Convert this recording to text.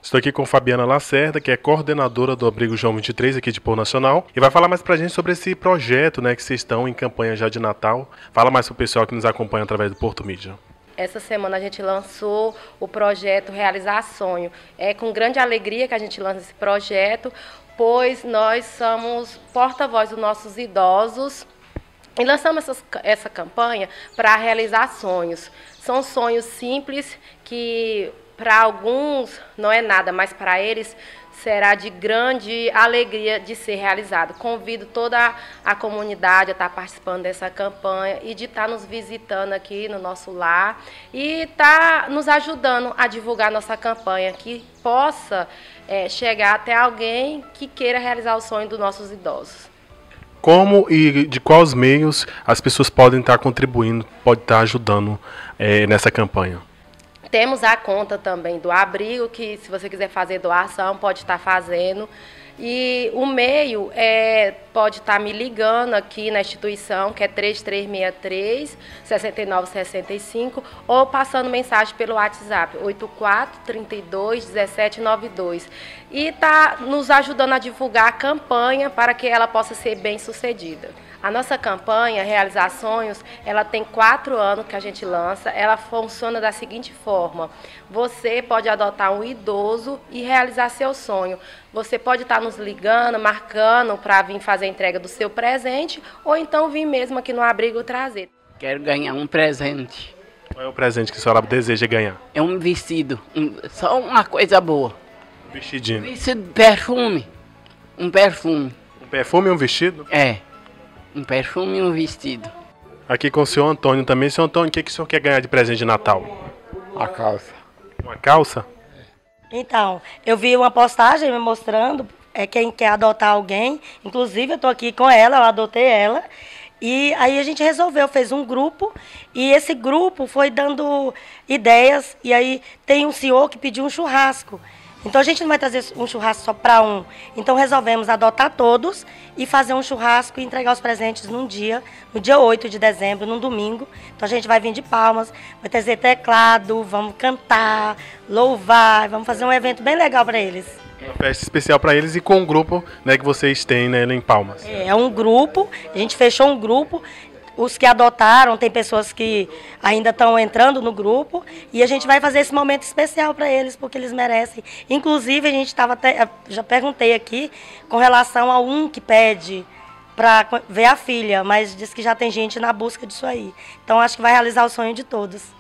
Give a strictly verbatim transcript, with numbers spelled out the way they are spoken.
Estou aqui com Fabiana Lacerda, que é coordenadora do Abrigo João vinte e três aqui de Porto Nacional, e vai falar mais pra gente sobre esse projeto, né, que vocês estão em campanha já de Natal. Fala mais pro pessoal que nos acompanha através do Porto Mídia. Essa semana a gente lançou o projeto Realizar Sonho. É com grande alegria que a gente lança esse projeto, pois nós somos porta-voz dos nossos idosos e lançamos essa, essa campanha para realizar sonhos. São sonhos simples que para alguns não é nada, mas para eles será de grande alegria de ser realizado. Convido toda a comunidade a estar participando dessa campanha e de estar nos visitando aqui no nosso lar e estar nos ajudando a divulgar nossa campanha, que possa é, chegar até alguém que queira realizar o sonho dos nossos idosos. Como e de quais meios as pessoas podem estar contribuindo, podem estar ajudando é, nessa campanha? Temos a conta também do abrigo, que se você quiser fazer doação, pode estar fazendo. E o meio é, pode estar me ligando aqui na instituição, que é três três seis três, seis nove seis cinco, ou passando mensagem pelo WhatsApp, oito quatro, três dois, dezessete noventa e dois. E está nos ajudando a divulgar a campanha para que ela possa ser bem sucedida. A nossa campanha, Realizar Sonhos, ela tem quatro anos que a gente lança. Ela funciona da seguinte forma: você pode adotar um idoso e realizar seu sonho. Você pode estar nos ligando, marcando para vir fazer a entrega do seu presente, ou então vir mesmo aqui no abrigo trazer. Quero ganhar um presente. Qual é o presente que a senhora deseja ganhar? É um vestido, um, só uma coisa boa. Um vestidinho. Um vestido de perfume. Um perfume. Um perfume e um vestido? É. Um perfume e um vestido. Aqui com o senhor Antônio também. Senhor Antônio, o que, que o senhor quer ganhar de presente de Natal? A calça. Uma calça? Então, eu vi uma postagem me mostrando é, quem quer adotar alguém. Inclusive, eu estou aqui com ela, eu adotei ela. E aí a gente resolveu, fez um grupo. E esse grupo foi dando ideias. E aí tem um senhor que pediu um churrasco. Então a gente não vai trazer um churrasco só para um. Então resolvemos adotar todos e fazer um churrasco e entregar os presentes num dia, no dia oito de dezembro, num domingo. Então a gente vai vir de Palmas, vai trazer teclado, vamos cantar, louvar, vamos fazer um evento bem legal para eles. Uma festa especial para eles e com o grupo, né, que vocês têm, né, em Palmas. É, é um grupo, a gente fechou um grupo. Os que adotaram, tem pessoas que ainda estão entrando no grupo e a gente vai fazer esse momento especial para eles, porque eles merecem. Inclusive, a gente estava até, já perguntei aqui, com relação a um que pede para ver a filha, mas diz que já tem gente na busca disso aí. Então, acho que vai realizar o sonho de todos.